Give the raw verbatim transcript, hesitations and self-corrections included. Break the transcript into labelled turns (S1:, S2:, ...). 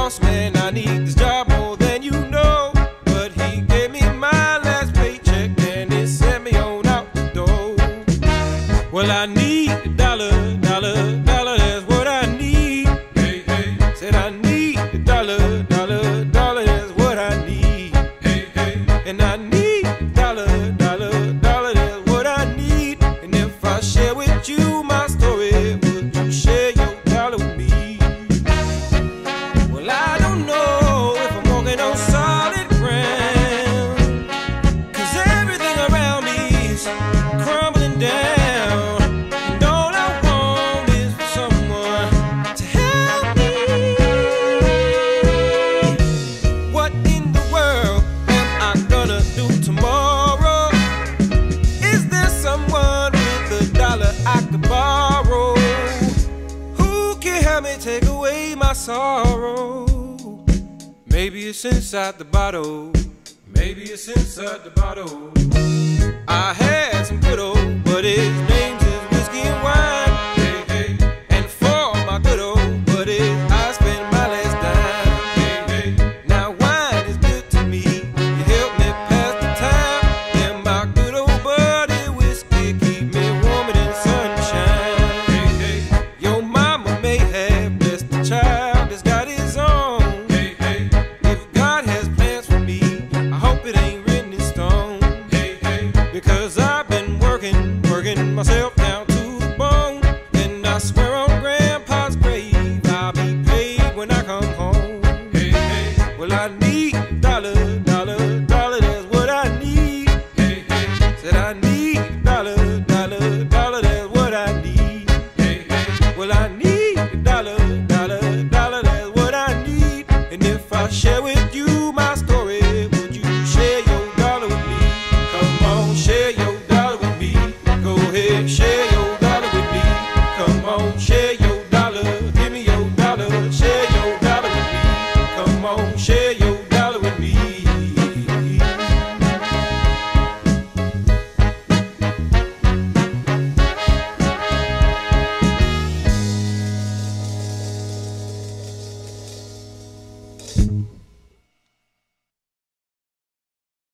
S1: boss man, I need this job more than you know. But he gave me my last paycheck and he sent me on out the door. Well, I need a dollar, dollar, dollar, that's what I need. Hey, hey. Said I need a dollar, dollar, dollar, that's what I need. Hey, hey. And I need a dollar, dollar, dollar, that's what I need. And if I share with you my story, would you share your dollar with me? Well, I don't know if I'm walking on solid ground, 'cause everything around me is crumbling down. And all I want is for someone to help me. What in the world am I gonna do tomorrow? Is there someone with a dollar I could borrow? Who can help me take away my sorrow? Maybe it's inside the bottle. Maybe it's inside the bottle. I had some good old, but his name's is whiskey and wine. Hey, hey. And for my good old buddies, I spend my last dime. Hey, hey. Now wine is good to me. You help me pass the time. And my good old buddy whiskey keep me warmer than sunshine. Hey, hey. Your mama may have blessed the child that's got his own. Hey, hey. If God has plans for me, I hope it ain't written in stone. Hey, hey. Because I've been working, working myself down to the bone. And I swear on Grandpa's grave, I'll be paid when I come home. Hey, hey. Well, I need a dollar, dollar, dollar, that's what I need. Hey, hey. Said I need a dollar, dollar, dollar, that's what I need. Hey, hey. Well, I need a dollar, dollar, dollar, that's what I need. And if I share with you my story, would you share your dollar with me? Come on, share your dollar with me. Go ahead, share your dollar with me. Come on, share your dollar. Give me your dollar. Share your dollar with me. Come on, share your dollar with me.
S2: Thank you.